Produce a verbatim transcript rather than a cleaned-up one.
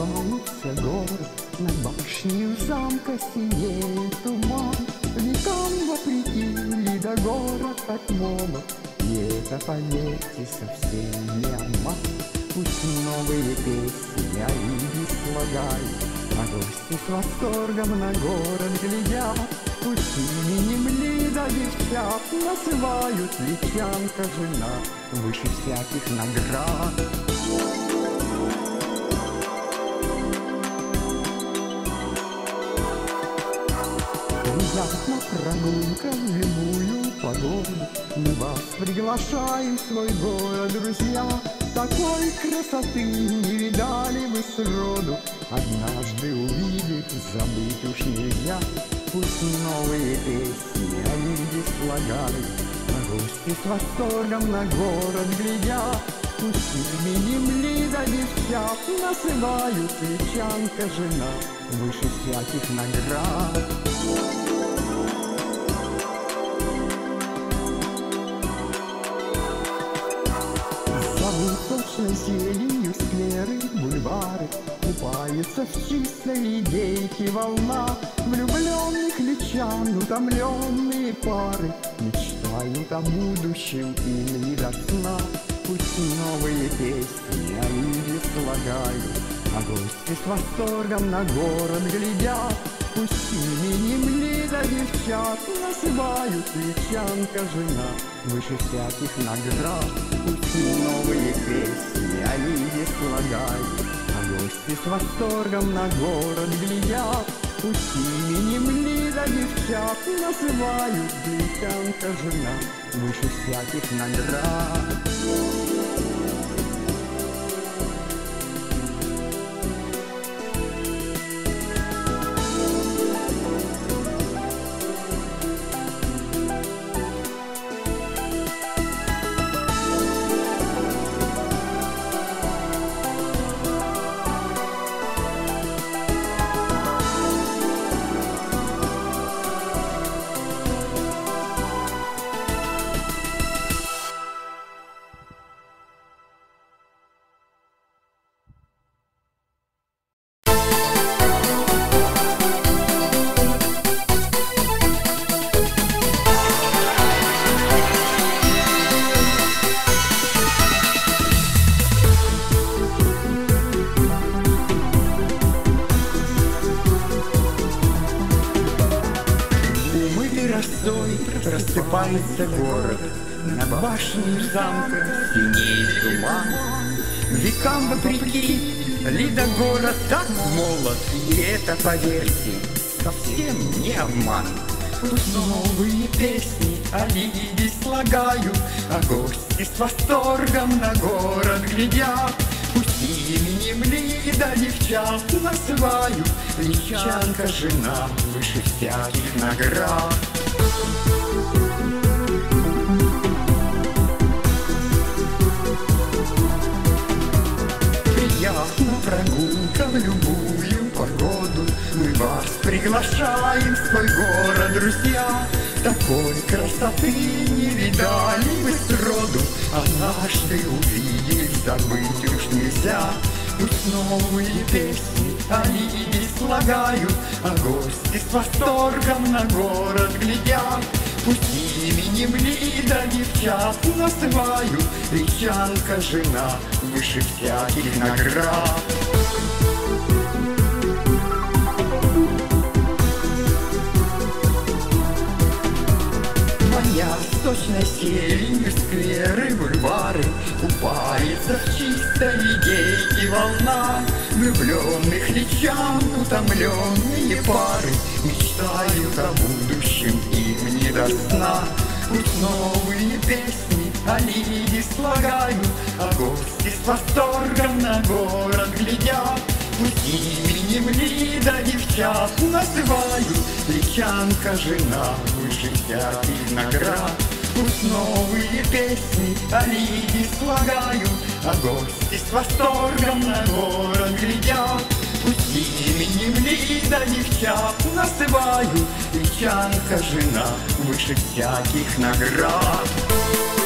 Улыбаются горы, над башней замка синеет туман. Векам вопреки лида город отмола, и это, поверьте, совсем не обман. Пусть новые песни о Лиде слагают, а гости с восторгом на город глядят. Пусть именем Лида девчат называют, личанка жена выше всяких наград. Приятна прогулка в любую погоду, мы вас приглашаем в свой город, друзья. Такой красоты не видали вы сроду, однажды увидев, забыть уж нельзя. Пусть новые песни о Лиде слагают, а гости с восторгом на город глядят. Пусть именем Лида девчат называют, личанка жена выше всяких наград. Сочной зеленью скверы, бульвары, купаются в чистой идейке волна. Влюбленных личан утомленные пары мечтают о будущем им не до сна. Пусть новые песни о Лиде слагают, а гости с восторгом на город глядят. Пусть именем Лида девчат называют, личанка жена выше всяких наград. Пусть новые песни о Лиде слагают, а гости с восторгом на город глядят. Пусть именем Лида девчат называют, личанка жена выше всяких наград. Просыпается город, над башней замка синеет туман. Векам вопреки, Лида город так молод, и это, поверьте, совсем не обман. Пусть новые песни о Лиде слагают, а гости с восторгом на город глядят. Пусть именем Лида девчат называют, личанка жена выше всяких наград. Приятна прогулка в любую погоду, мы вас приглашаем в свой город, друзья. Такой красоты не видали вы сроду, однажды увидеть, забыть уж нельзя. Пусть новые песни о Лиде слагают, а гости с восторгом на город глядят. Пусть именем Лида девчат называют, личанка жена выше всяких наград. Моя сочная сирень, скверы, бульвары, купается в чистой идейке волна. Влюбленных личан утомленные пары мечтают о будущем, им не до сна. Пусть новые песни о Лиде слагают, а гости с восторгом на город глядят. Пусть именем Лида девчат называют, личанка жена выше всяких наград. Пусть новые песни о Лиде слагают, а гости с восторгом на город глядят. Пусть именем Лида девчат называют, личанка жена выше всяких наград.